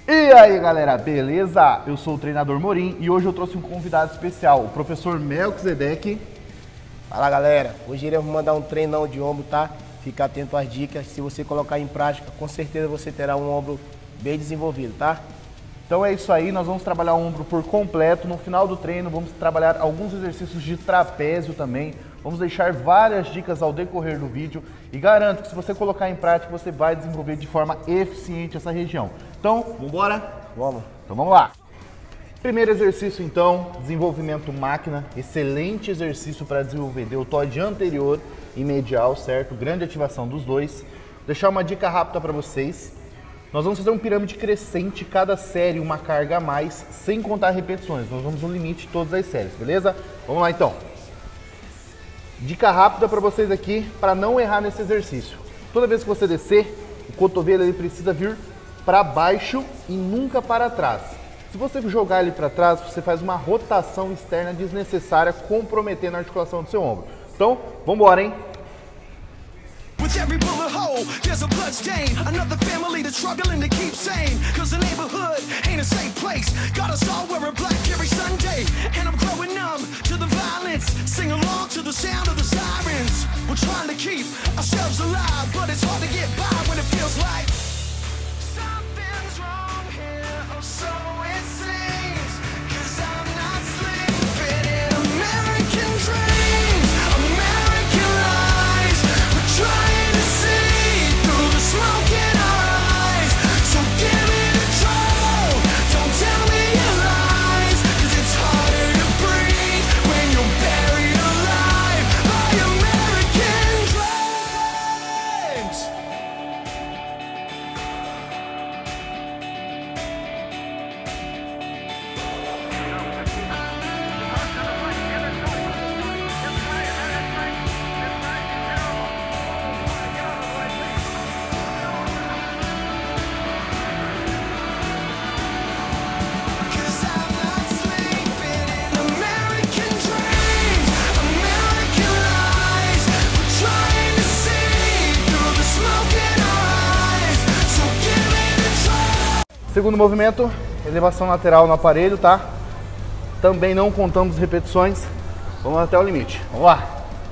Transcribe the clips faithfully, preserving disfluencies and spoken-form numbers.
E aí galera, beleza? Eu sou o treinador Morim e hoje eu trouxe um convidado especial, o professor Melquisedeque. Fala galera, hoje iremos mandar um treinão de ombro, tá? Fica atento às dicas, se você colocar em prática, com certeza você terá um ombro bem desenvolvido, tá? Então é isso aí, nós vamos trabalhar o ombro por completo. No final do treino vamos trabalhar alguns exercícios de trapézio também. Vamos deixar várias dicas ao decorrer do vídeo e garanto que se você colocar em prática, você vai desenvolver de forma eficiente essa região. Então, vamos embora? Vamos. Então vamos lá. Primeiro exercício então, desenvolvimento máquina. Excelente exercício para desenvolver deltoide anterior e medial, certo? Grande ativação dos dois. Vou deixar uma dica rápida para vocês. Nós vamos fazer um pirâmide crescente, cada série uma carga a mais, sem contar repetições. Nós vamos no limite de todas as séries, beleza? Vamos lá então. Dica rápida para vocês aqui, para não errar nesse exercício. Toda vez que você descer, o cotovelo ele precisa vir para baixo e nunca para trás. Se você jogar ele para trás, você faz uma rotação externa desnecessária, comprometendo a articulação do seu ombro. Então, vamos embora, hein? With every bullet hole, there's a blood stain. Another family that's struggling to keep sane. Cause the neighborhood ain't a safe place. Got us all wearing black every Sunday. And I'm growing numb to the violence. Sing along to the sound of the sirens. We're trying to keep ourselves alive, but it's hard to get by when it feels like something's wrong here, or so it seems. Cause I'm not sleeping in American dreams, American lies. We're trying to see through the smoke in our eyes. So give it a try, don't tell me your lies. Cause it's harder to breathe when you're buried alive by American dreams. Cause I'm not sleeping in American dreams, American lies. We're trying to see through the smoke in our eyes. So give it a try. Segundo movimento, elevação lateral no aparelho, tá? Também não contamos repetições. Vamos até o limite. Vamos lá.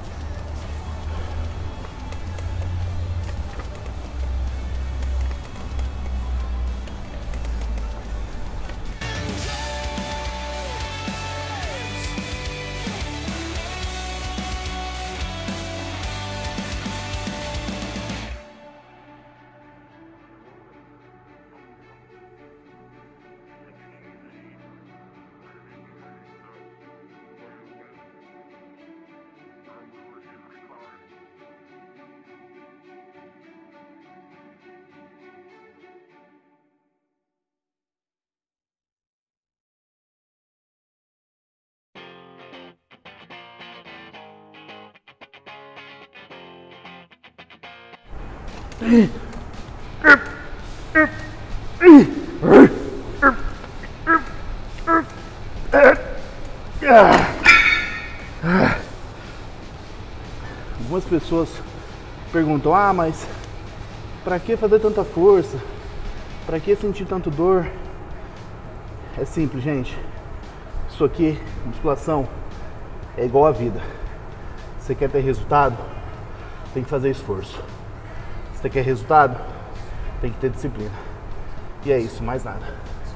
Algumas pessoas perguntam: ah, mas para que fazer tanta força? Para que sentir tanto dor? É simples, gente. Isso aqui, musculação, é igual a vida. Você quer ter resultado? Tem que fazer esforço. Se você quer resultado, tem que ter disciplina. E é isso, mais nada.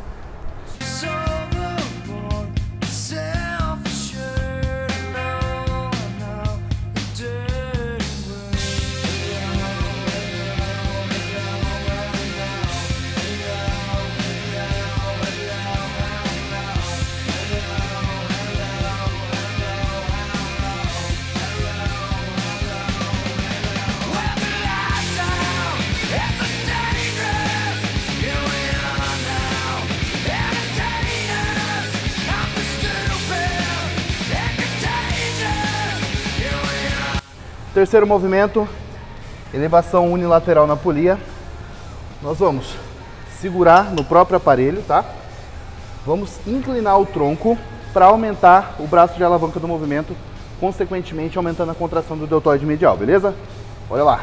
Terceiro movimento, elevação unilateral na polia. Nós vamos segurar no próprio aparelho, tá? Vamos inclinar o tronco para aumentar o braço de alavanca do movimento, consequentemente aumentando a contração do deltoide medial, beleza? Olha lá.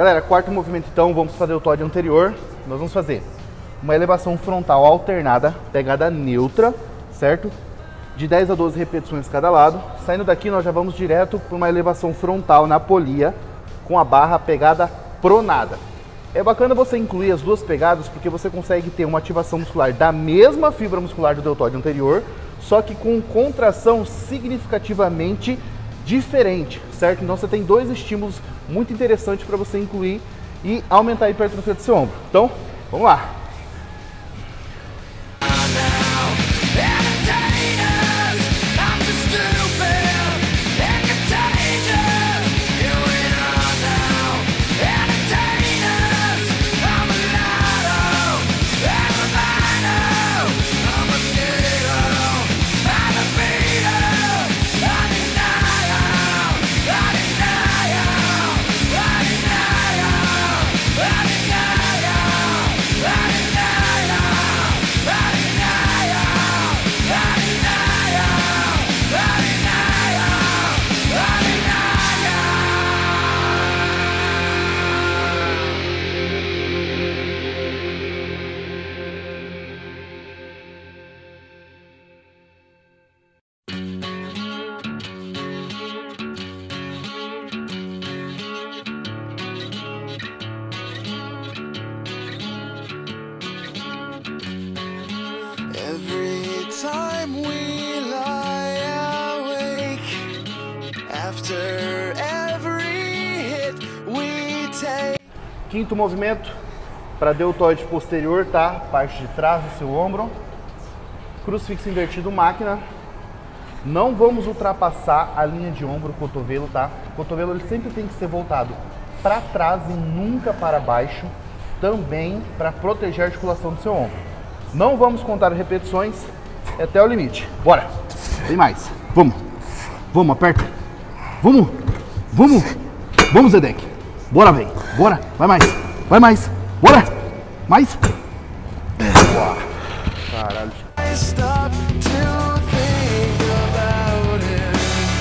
Galera, quarto movimento então, vamos fazer o T O D anterior. Nós vamos fazer uma elevação frontal alternada, pegada neutra, certo? De dez a doze repetições cada lado. Saindo daqui, nós já vamos direto para uma elevação frontal na polia, com a barra pegada pronada. É bacana você incluir as duas pegadas, porque você consegue ter uma ativação muscular da mesma fibra muscular do deltoide anterior, só que com contração significativamente diferente, certo? Então você tem dois estímulos muito interessantes para você incluir e aumentar a hipertrofia do seu ombro. Então, vamos lá! Every time we lie awake, after every hit we take. Quinto movimento para deltoide posterior, tá? Parte de trás do seu ombro. Crucifixo invertido, máquina. Não vamos ultrapassar a linha de ombro, cotovelo, tá? O cotovelo ele sempre tem que ser voltado para trás e nunca para baixo, também para proteger a articulação do seu ombro. Não vamos contar repetições até o limite. Bora! Tem mais. Vamos! Vamos, aperta! Vamos! Vamos! Vamos, Zedek! Bora, velho! Bora! Vai mais! Vai mais! Bora! Mais! Uau. Caralho! Stop to think about it.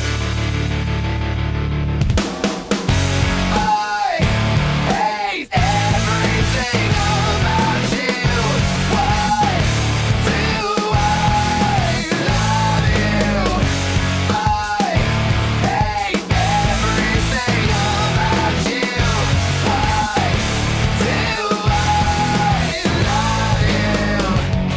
I hate everything about you. Why do I love you? I hate everything about you. Why do I love you?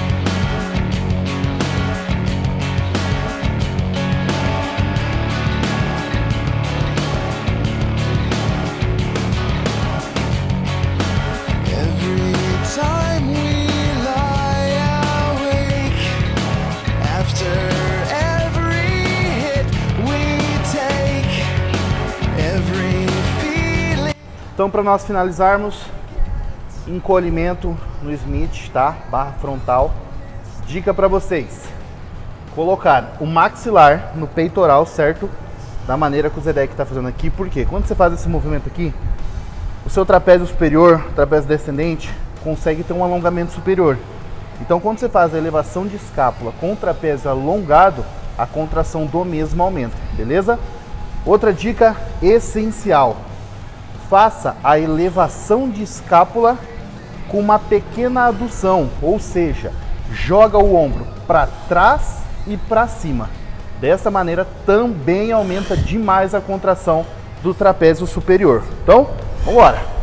Every time we lie awake, after every hit we take, every feeling. Então, para nós finalizarmos, encolhimento no Smith, tá? Barra frontal. Dica para vocês: colocar o maxilar no peitoral, certo? Da maneira que o Zedek está fazendo aqui. Por quê? Quando você faz esse movimento aqui, o seu trapézio superior, trapézio descendente, consegue ter um alongamento superior. Então, quando você faz a elevação de escápula com o trapézio alongado, a contração do mesmo aumenta, beleza? Outra dica essencial: faça a elevação de escápula com uma pequena adução, ou seja, joga o ombro para trás e para cima. Dessa maneira também aumenta demais a contração do trapézio superior. Então, vamos embora!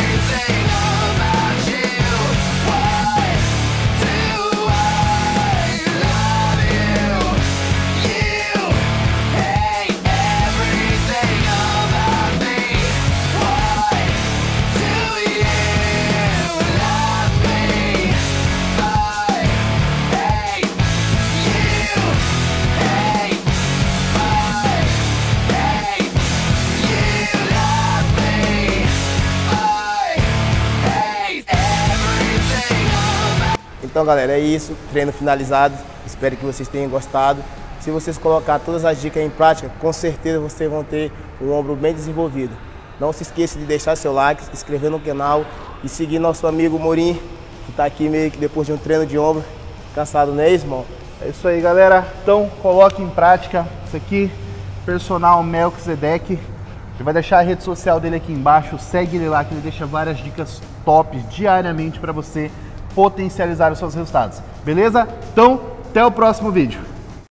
Everything about you. Why do I Então, galera, é isso. Treino finalizado. Espero que vocês tenham gostado. Se vocês colocar todas as dicas em prática, com certeza vocês vão ter um ombro bem desenvolvido. Não se esqueça de deixar seu like, se inscrever no canal e seguir nosso amigo Morim, que está aqui meio que depois de um treino de ombro. Cansado, não é isso, irmão? É isso aí, galera. Então, coloque em prática isso aqui. Personal Melquisedeck. Ele vai deixar a rede social dele aqui embaixo. Segue ele lá que ele deixa várias dicas top diariamente para você potencializar os seus resultados. Beleza? Então, até o próximo vídeo.